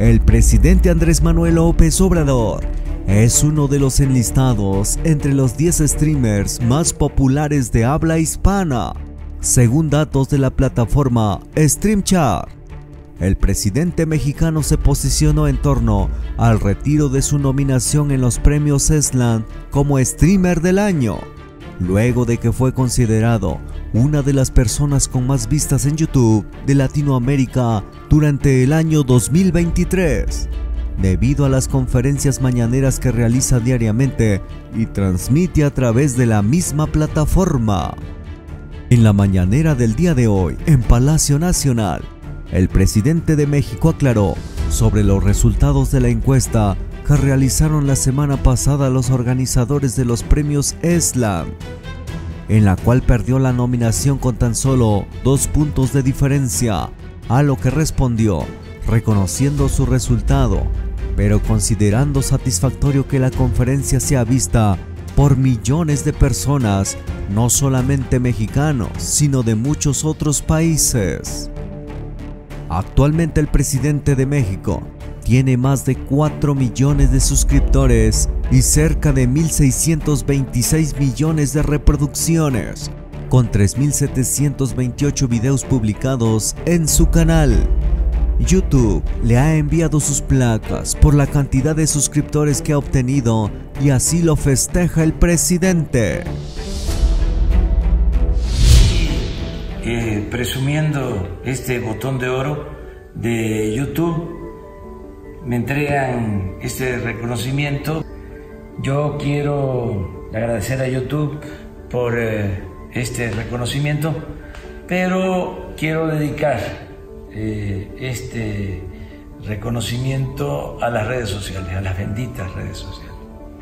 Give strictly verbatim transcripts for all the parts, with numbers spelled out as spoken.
El presidente Andrés Manuel López Obrador es uno de los enlistados entre los diez streamers más populares de habla hispana, según datos de la plataforma StreamYard. El presidente mexicano se posicionó en torno al retiro de su nominación en los premios ESLAN como Streamer del Año, luego de que fue considerado una de las personas con más vistas en YouTube de Latinoamérica durante el año dos mil veintitrés, debido a las conferencias mañaneras que realiza diariamente y transmite a través de la misma plataforma. En la mañanera del día de hoy, en Palacio Nacional, el presidente de México aclaró sobre los resultados de la encuesta que realizaron la semana pasada los organizadores de los premios ESLAN, en la cual perdió la nominación con tan solo dos puntos de diferencia, a lo que respondió, reconociendo su resultado, pero considerando satisfactorio que la conferencia sea vista por millones de personas, no solamente mexicanos, sino de muchos otros países. Actualmente el presidente de México tiene más de cuatro millones de suscriptores y cerca de mil seiscientos veintiséis millones de reproducciones, con tres mil setecientos veintiocho videos publicados en su canal. YouTube le ha enviado sus placas por la cantidad de suscriptores que ha obtenido y así lo festeja el presidente. Eh, presumiendo este botón de oro de YouTube, me entregan este reconocimiento. Yo quiero agradecer a YouTube por eh, este reconocimiento, pero quiero dedicar eh, este reconocimiento a las redes sociales, a las benditas redes sociales.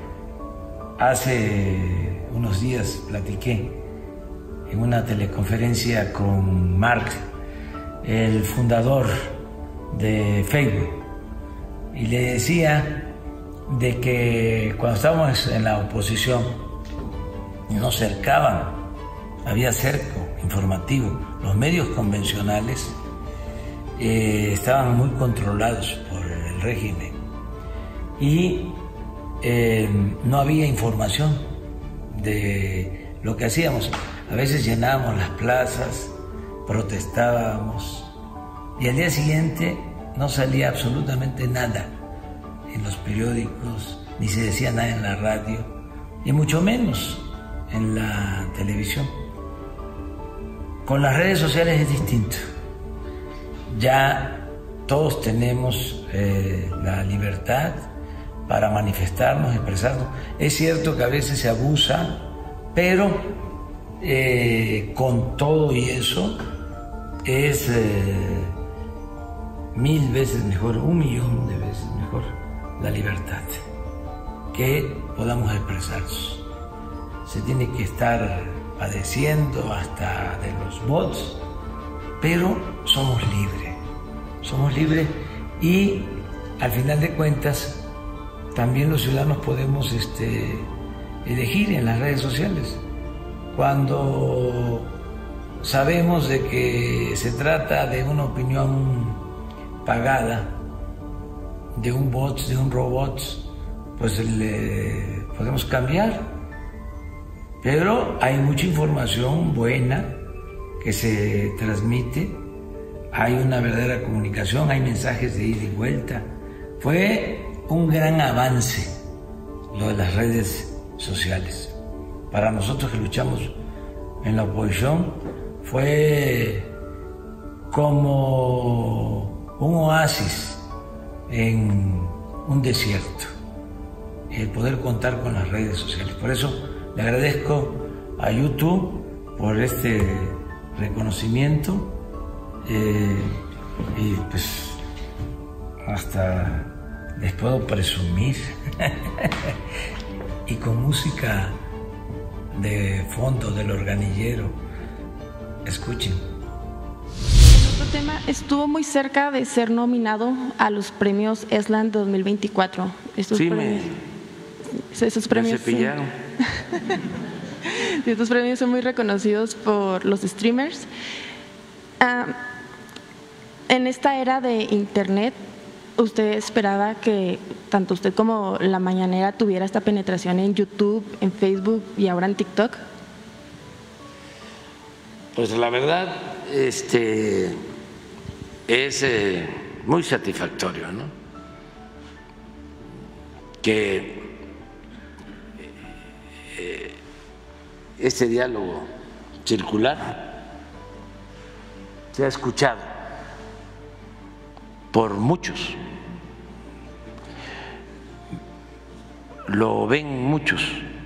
Hace unos días platiqué en una teleconferencia con Mark, el fundador de Facebook, y le decía de que cuando estábamos en la oposición nos cercaban, había cerco informativo, los medios convencionales eh, estaban muy controlados por el régimen y eh, no había información de lo que hacíamos. A veces llenábamos las plazas, protestábamos y al día siguiente no salía absolutamente nada en los periódicos, ni se decía nada en la radio y mucho menos en la televisión. Con las redes sociales es distinto. Ya todos tenemos eh, la libertad para manifestarnos, expresarnos. Es cierto que a veces se abusa, pero Eh, con todo y eso es eh, mil veces mejor, un millón de veces mejor la libertad, que podamos expresarnos. Se tiene que estar padeciendo hasta de los bots, pero somos libres, somos libres y al final de cuentas también los ciudadanos podemos este, elegir en las redes sociales. Cuando sabemos de que se trata de una opinión pagada, de un bot, de un robot, pues le podemos cambiar. Pero hay mucha información buena que se transmite, hay una verdadera comunicación, hay mensajes de ida y vuelta. Fue un gran avance lo de las redes sociales. Para nosotros que luchamos en la oposición fue como un oasis en un desierto, el poder contar con las redes sociales. Por eso le agradezco a YouTube por este reconocimiento eh, y pues hasta les puedo presumir y con música de fondo del organillero. Escuchen. Otro tema, estuvo muy cerca de ser nominado a los premios ESLAN dos mil veinticuatro. Estos sí, premios, me, esos premios, me cepillaron. Sí. Estos premios son muy reconocidos por los streamers. Uh, en esta era de internet, ¿usted esperaba que tanto usted como La Mañanera tuviera esta penetración en YouTube, en Facebook y ahora en TikTok? Pues la verdad, este, es eh, muy satisfactorio, ¿no? Que eh, este diálogo circular se ha escuchado por muchos, lo ven muchos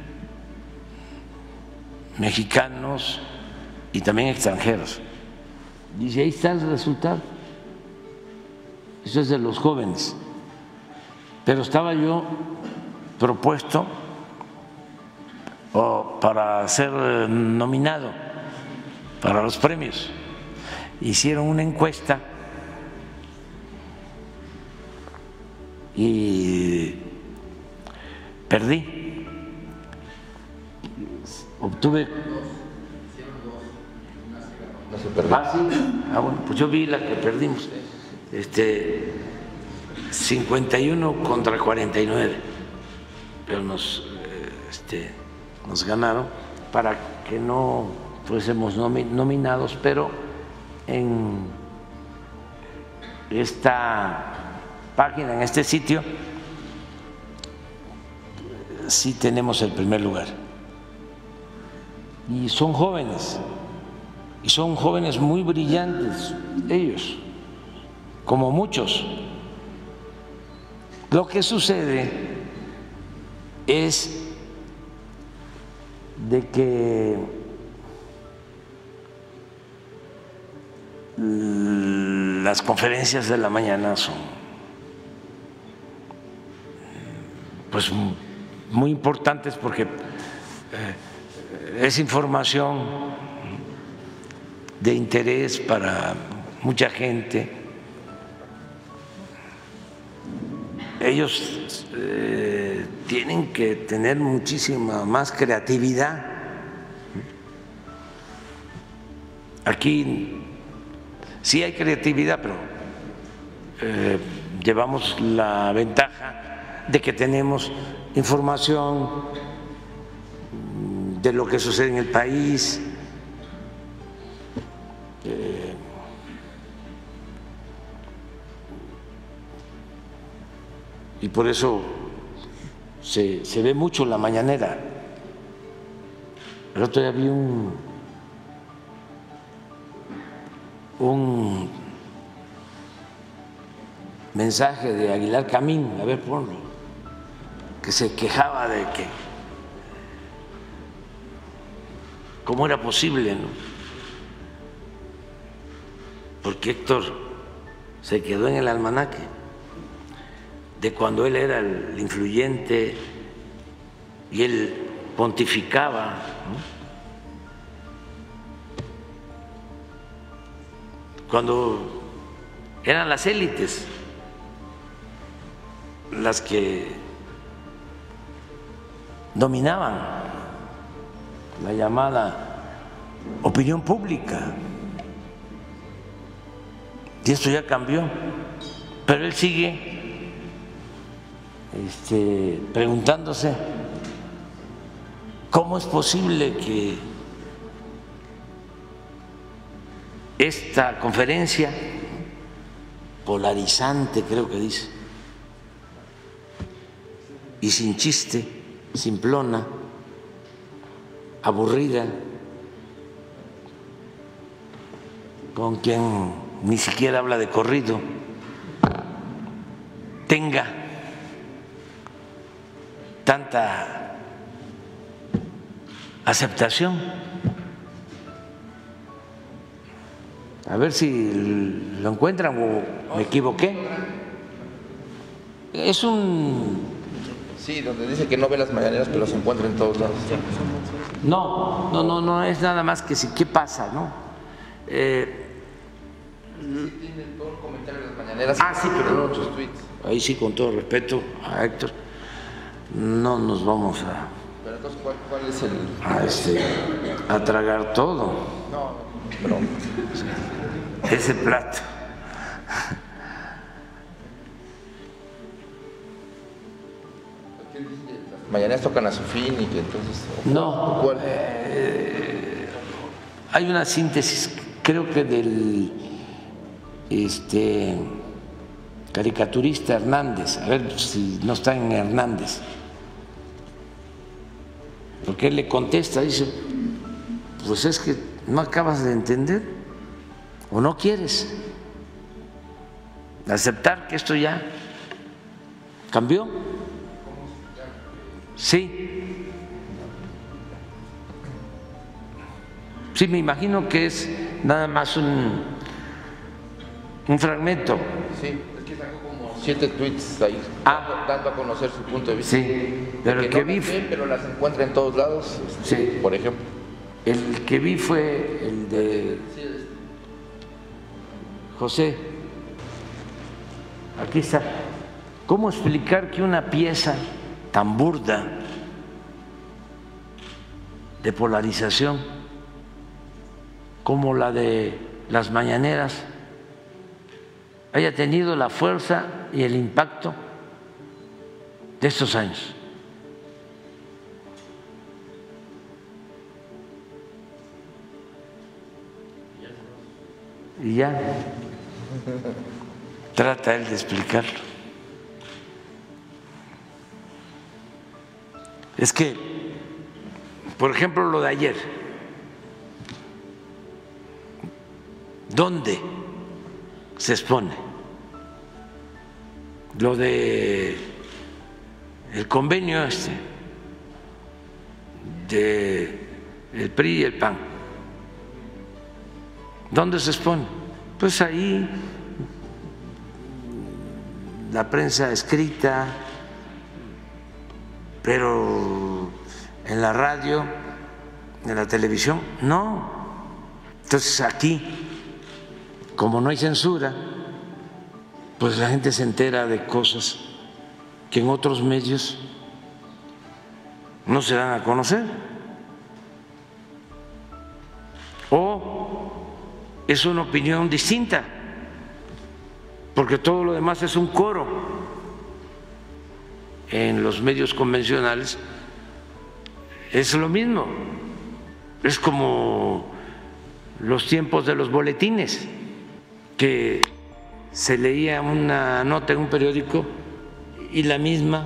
mexicanos y también extranjeros. Dice, ahí está el resultado. Eso es de los jóvenes. Pero estaba yo propuesto o para ser nominado para los premios. Hicieron una encuesta y perdí. Obtuve. Ah, sí. Ah, bueno, pues yo vi la que perdimos. Este, cincuenta y uno contra cuarenta y nueve. Pero nos, este, nos ganaron para que no fuésemos nominados, pero en esta página, en este sitio, sí tenemos el primer lugar. Y son jóvenes, y son jóvenes muy brillantes, ellos, como muchos. Lo que sucede es de que las conferencias de la mañana son pues muy importantes porque es información de interés para mucha gente. Ellos eh, tienen que tener muchísima más creatividad. Aquí sí hay creatividad, pero eh, llevamos la ventaja de que tenemos información de lo que sucede en el país, eh, y por eso se, se ve mucho La Mañanera. El otro día vi un, un mensaje de Aguilar Camín, a ver, ponlo, que se quejaba de que cómo era posible, ¿no? Porque Héctor se quedó en el almanaque de cuando él era el influyente y él pontificaba, ¿no? Cuando eran las élites las que dominaban la llamada opinión pública. Y esto ya cambió, pero él sigue este, preguntándose cómo es posible que esta conferencia polarizante, creo que dice, y sin chiste, simplona, aburrida, con quien ni siquiera habla de corrido, tenga tanta aceptación. A ver si lo encuentran o me equivoqué. Es un... Sí, donde dice que no ve las mañaneras, pero se encuentra en todos lados. No, no, no, no es nada más que si, ¿qué pasa, no? Eh, sí, tiene todo el comentario de las mañaneras. Ah, sí, pero no, muchos tweets. Ahí sí, con todo respeto a Héctor, no nos vamos a... Pero entonces, ¿cuál, cuál es el...? A, este, a tragar todo. No, pero... Ese plato. mañaneras tocan a su fin y que entonces... No, ¿cuál? Eh, hay una síntesis, creo que del este, caricaturista Hernández, a ver si no está en Hernández, porque él le contesta, dice, pues es que no acabas de entender o no quieres aceptar que esto ya cambió. Sí, sí, me imagino que es nada más un, un fragmento. Sí, es que sacó como siete tweets ahí, Ah. dando a conocer su punto de vista. Sí, pero que el que no vi, las ve, pero las encuentra en todos lados, este, Sí. por ejemplo. el que vi fue el de José. Aquí está. ¿Cómo explicar que una pieza tan burda de polarización como la de las mañaneras haya tenido la fuerza y el impacto de estos años? Y ya trata él de explicarlo. Es que, por ejemplo, lo de ayer, ¿dónde se expone? Lo de el convenio este de el P R I y el P A N. ¿Dónde se expone? Pues ahí, la prensa escrita, pero en la radio, en la televisión, no. Entonces aquí, como no hay censura, pues la gente se entera de cosas que en otros medios no se dan a conocer. O es una opinión distinta, porque todo lo demás es un coro. En los medios convencionales es lo mismo, es como los tiempos de los boletines, que se leía una nota en un periódico y la misma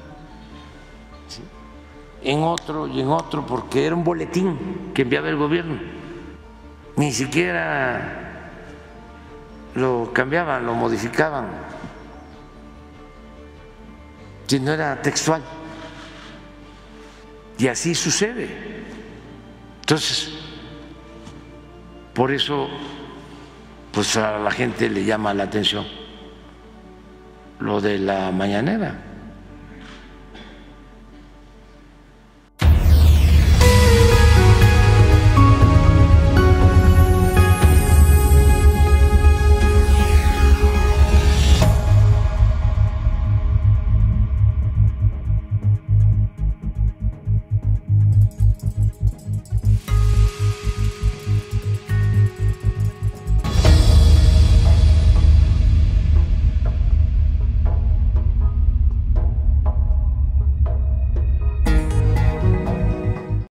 en otro y en otro, porque era un boletín que enviaba el gobierno, ni siquiera lo cambiaban, lo modificaban, si no era textual. Y así sucede. Entonces, por eso, pues a la gente le llama la atención lo de la mañanera.